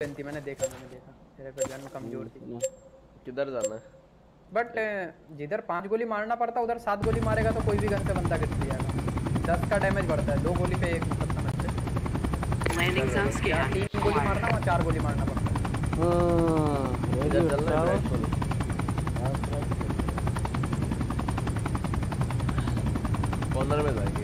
थी, मैंने देखा तेरे पे गन कमजोर थी। किधर जाना है? बट जिधर 5 गोली मारना पड़ता उधर 7 गोली मारेगा तो कोई भी गन से बंदा गिर जाएगा। 10 का डैमेज बढ़ता है, 2 गोली पे 1 मतलब समझते। Landing zone scan. 3 गोली मारना और 4 गोली मारना पड़ता है। इधर चल रहा है कॉर्नर में जाएंगे।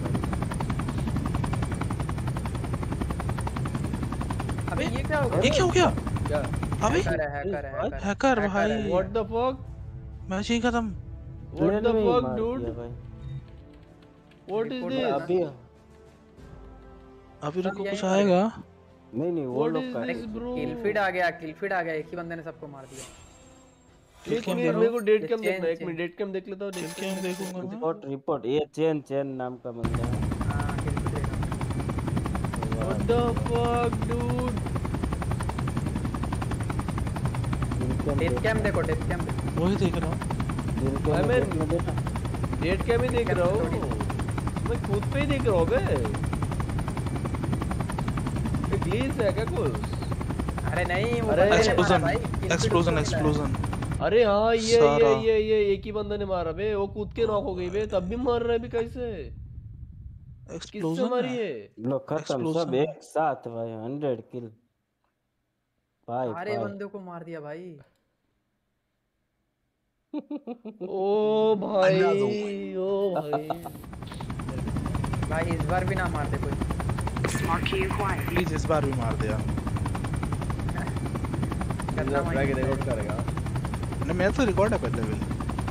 अबे ये क्या हो गया? ये क्या हो गया? क्या? अबे हैकर भाई व्हाट द फक? मैच ही खत्म। What the fuck dude? What is this? अभी रुको कुछ आएगा। नहीं वो लोग का किलफीड आ गया, एक ही बंदे ने सबको मार दिया। मेरे को डेट कैम देखना है, एक मिनट डेट कैम देख लेता हूं। डेट कैम देखूंगा मैं। रिपोर्ट ये चेन नाम का बंदा है। हां killfeed. What the fuck dude? Death cam देखो वही देख रहा हूं। डेट कैम ही देख रहा हूं मैं, खुद पे ही देख रहा हूं बे। ग्लिच है क्या कुछ? अरे नहीं वो एक्सप्लोजन। अरे हाँ ये एक ही बंदा ने मारा बे, वो कूद के नॉक हो गई बे, तब भी मर रहा है बे कैसे? किससे मारी है? लोग खत्म सब एक साथ भाई, 100 किल भाई। सारे बंदों को मार दिया भाई। ओ भाई भाई इस बार भी ना मार दे कोई। प्लीज इस बार भी मार दिया। रिकॉर्ड करेगा नहीं, मैं तो रिकॉर्ड है पहले भी।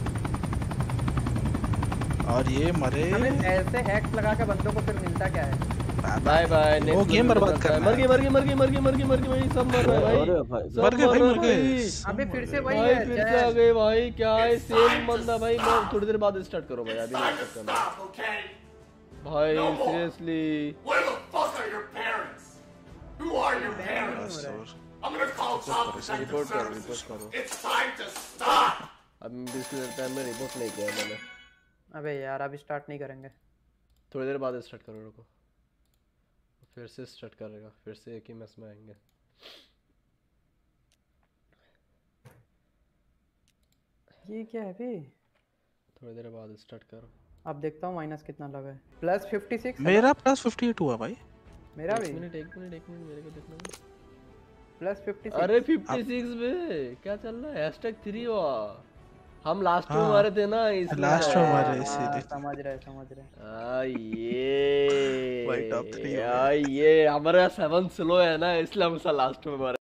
और ये मरे ऐसे हैक्स लगा के बंदों को फिर मिलता क्या है? Bye bye. वो गेम बर्बाद कर रहा है। मर गए भाई, सब मर रहे भाई। मर गए। अबे फिर से वही है, फिर से आ गए भाई। क्या है सेम बंदा भाई। मैं थोड़ी देर बाद स्टार्ट करो भाई, अभी नहीं स्टार्ट करना भाई seriously. Where the fuck are your parents? Who are your parents? I'm gonna call child protective services. It's time to stop. अब बिल्कुल टाइम में रिपोर्ट नहीं किया मैंने। अबे यार अभी स्टार्ट नहीं करेंगे, थोड़ी देर बाद स्टार्ट करो, रुको फिर से स्टार्ट करेगा, फिर से एक ही मैच में आएंगे। ये क्या है बे? थोड़ी देर बाद स्टार्ट करो। अब देखता हूँ माइनस कितना लगा है। +56 मेरा +58 हुआ भाई। मेरा भी। एक मिनट मेरे को देखना है। +56। अरे 56 बे क्या चल रहा है? #3 हुआ। हम लास्ट में मारे थे ना, इसलिए लास्ट में मारे इसीलिए। समझ रहे ये भाई टॉप 3 ये हमारा 7 स्लो है ना, इसलिए हम लास्ट में मारे।